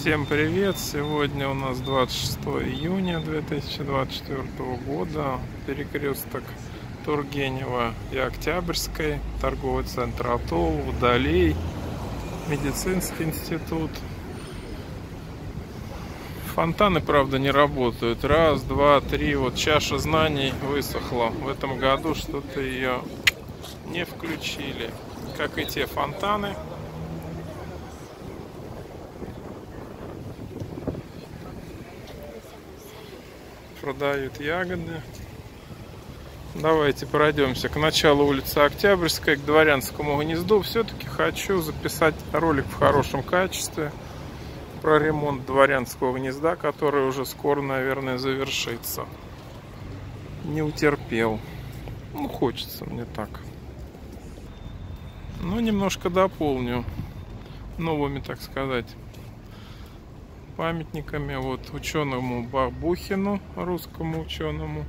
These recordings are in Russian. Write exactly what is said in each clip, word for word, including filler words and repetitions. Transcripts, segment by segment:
Всем привет! Сегодня у нас двадцать шестое июня две тысячи двадцать четвёртого года. Перекресток Тургенева и Октябрьской, торговый центр Атолл, Водолей, медицинский институт. Фонтаны, правда, не работают. Раз, два, три. Вот чаша знаний высохла. В этом году что-то ее не включили. Как и те фонтаны. Продают ягоды. Давайте пройдемся к началу улицы Октябрьской, к Дворянскому гнезду. Все-таки хочу записать ролик в хорошем качестве про ремонт Дворянского гнезда, который уже скоро, наверное, завершится. Не утерпел. Ну, хочется мне так. Ну, немножко дополню новыми, так сказать, памятниками. Вот ученому Бабухину, русскому ученому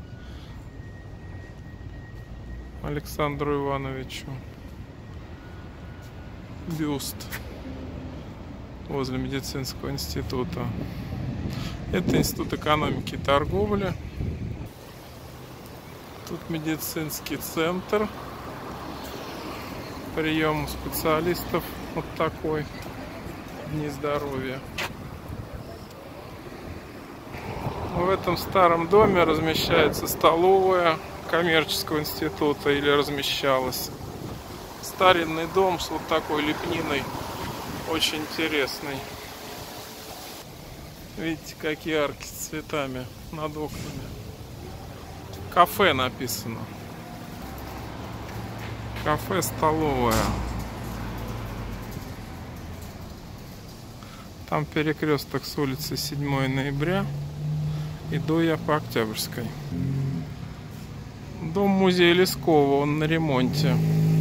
Александру Ивановичу, бюст возле медицинского института. Это институт экономики и торговли. Тут медицинский центр, прием специалистов. Вот такой, дни здоровья. В этом старом доме размещается столовая коммерческого института, или размещалась. Старинный дом с вот такой лепниной, очень интересный. Видите, какие арки с цветами над окнами. Кафе написано. Кафе-столовая. Там перекресток с улицы седьмое ноября. Иду я по Октябрьской. Дом-музей Лескова, он на ремонте.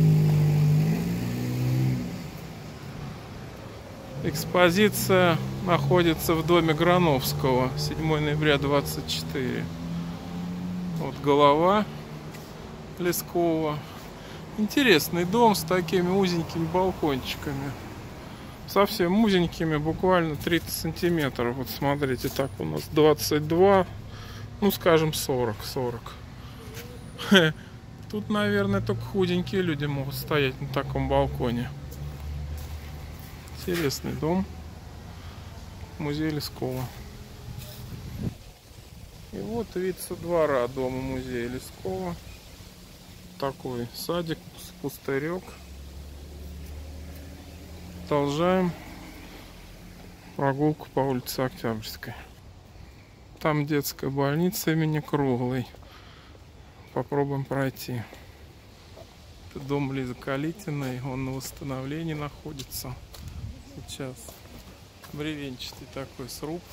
Экспозиция находится в доме Грановского, седьмое ноября двадцать четыре. Вот голова Лескова. Интересный дом с такими узенькими балкончиками. Совсем узенькими, буквально тридцать сантиметров. Вот смотрите, так у нас двадцать два, ну скажем сорок сорок. Тут, наверное, только худенькие люди могут стоять на таком балконе. Интересный дом. Музей Лескова. И вот вид со двора дома музея Лескова. Такой садик, пустырек. Продолжаем прогулку по улице Октябрьской. Там детская больница имени Круглой. Попробуем пройти. Это дом Лизы Калитиной. Он на восстановлении находится сейчас. Бревенчатый такой сруб.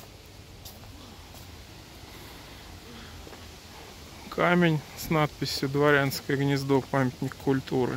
Камень с надписью «Дворянское гнездо. Памятник культуры».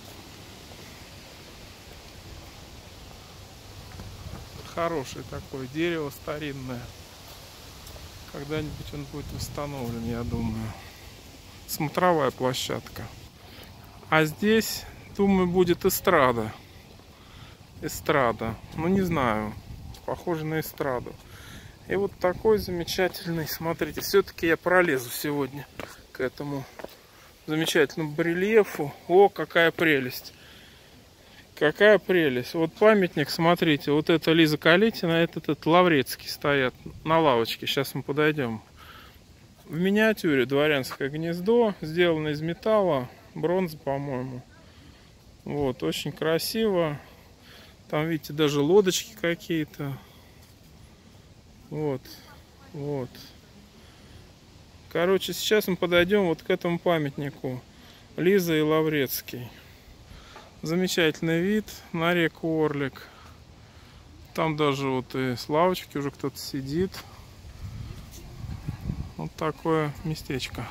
Хорошее такое дерево, старинное. Когда-нибудь он будет восстановлен, я думаю. Смотровая площадка. А здесь, думаю, будет эстрада. Эстрада. Ну, не знаю. Похоже на эстраду. И вот такой замечательный. Смотрите, все-таки я пролезу сегодня к этому замечательному барельефу. О, какая прелесть. Какая прелесть. Вот памятник, смотрите, вот это Лиза Калитина, это этот Лаврецкий стоят на лавочке. Сейчас мы подойдем. В миниатюре Дворянское гнездо, сделано из металла, бронза, по-моему. Вот, очень красиво. Там, видите, даже лодочки какие-то. Вот, вот. Короче, сейчас мы подойдем вот к этому памятнику. Лиза и Лаврецкий. Замечательный вид на реку Орлик. Там даже вот и с лавочки уже кто-то сидит. Вот такое местечко.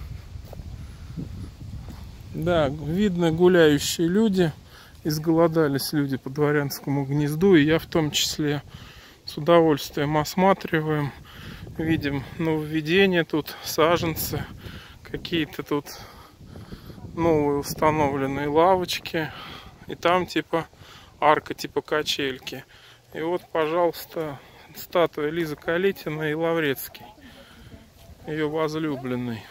Да, видно гуляющие люди. Изголодались люди по Дворянскому гнезду. И я в том числе с удовольствием осматриваем. Видим нововведения тут, саженцы. Какие-то тут новые установленные лавочки. И там типа арка, типа качельки. И вот, пожалуйста, статуя Лизы Калитиной и Лаврецкий, ее возлюбленный.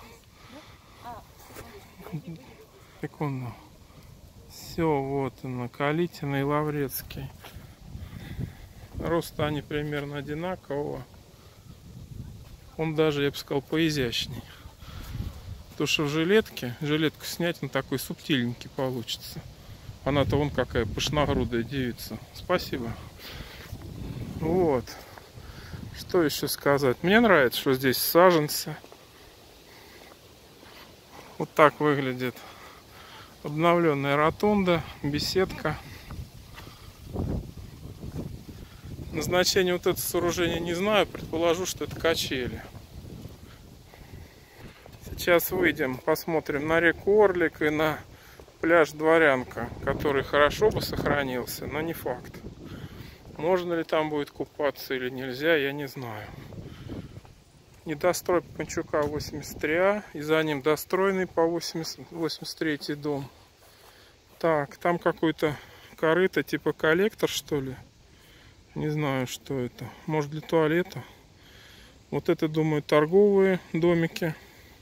Секунду. Все, вот она, Калитина и Лаврецкий. Роста они примерно одинакового. Он даже, я бы сказал, поизящней. Потому что в жилетке, жилетку снять, он такой субтильненький получится. Она-то вон какая пышногрудая девица. Спасибо. Вот. Что еще сказать? Мне нравится, что здесь саженцы. Вот так выглядит обновленная ротонда, беседка. Назначение вот этого сооружения не знаю, предположу, что это качели. Сейчас выйдем, посмотрим на реку Орлик и на пляж Дворянка, который хорошо бы сохранился, но не факт. Можно ли там будет купаться или нельзя, я не знаю. Недострой Панчука восемьдесят три А, и за ним достроенный по восемьдесят третий дом. Так, там какой-то корыто, типа коллектор, что ли. Не знаю, что это. Может, для туалета. Вот это, думаю, торговые домики.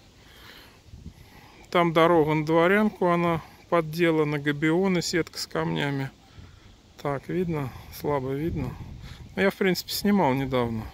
Там дорога на Дворянку, она подделана, габионы, сетка с камнями. Так, видно? Слабо видно. Я, в принципе, снимал недавно.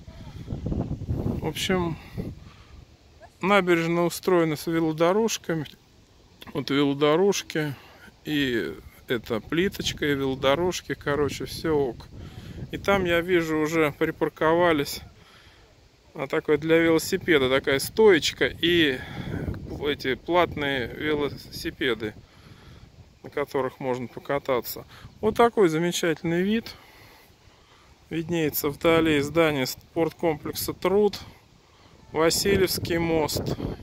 В общем, набережная устроена с велодорожками. Вот велодорожки. И это плиточка, и велодорожки. Короче, все ок. И там, я вижу, уже припарковались а такое для велосипеда, такая стоечка и эти платные велосипеды, на которых можно покататься. Вот такой замечательный вид. Виднеется вдали здание спорткомплекса Труд, Васильевский мост.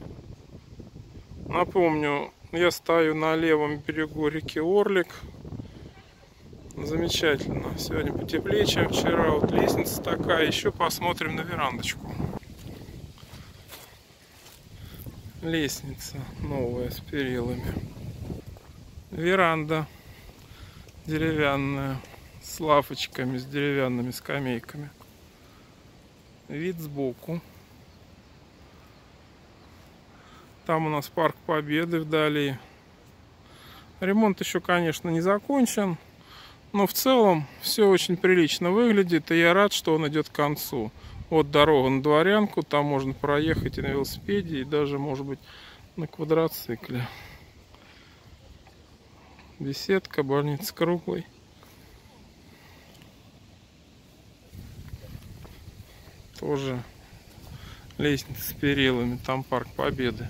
Напомню, я стою на левом берегу реки Орлик. Замечательно. Сегодня потеплее, чем вчера. Вот лестница такая. Еще посмотрим на верандочку. Лестница новая с перилами. Веранда деревянная с лавочками, с деревянными скамейками. Вид сбоку. Там у нас парк Победы вдали. Ремонт еще, конечно, не закончен. Но в целом все очень прилично выглядит, и я рад, что он идет к концу. Вот дорога на Дворянку, там можно проехать и на велосипеде, и даже, может быть, на квадроцикле. Беседка, больница круглой. Тоже лестница с перилами, там парк Победы.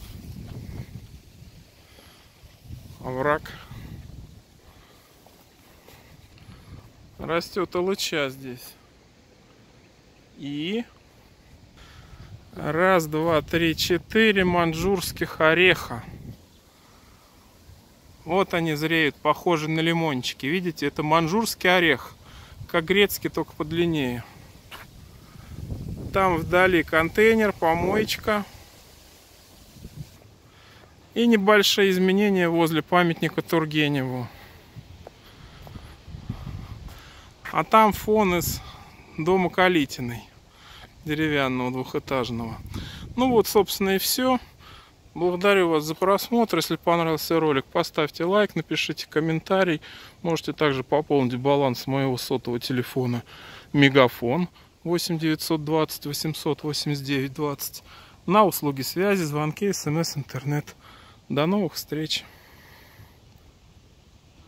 Овраг. Растет алыча здесь. И раз, два, три, четыре маньчжурских ореха. Вот они зреют, похожи на лимончики. Видите, это маньчжурский орех, как грецкий, только подлиннее. Там вдали контейнер, помоечка. И небольшие изменения возле памятника Тургеневу. А там фон из дома Калитиной, деревянного, двухэтажного. Ну вот, собственно, и все. Благодарю вас за просмотр. Если понравился ролик, поставьте лайк, напишите комментарий. Можете также пополнить баланс моего сотового телефона Мегафон восемь девятьсот двадцать восемьсот восемьдесят девять двадцать на услуги связи, звонки, смс, интернет. До новых встреч!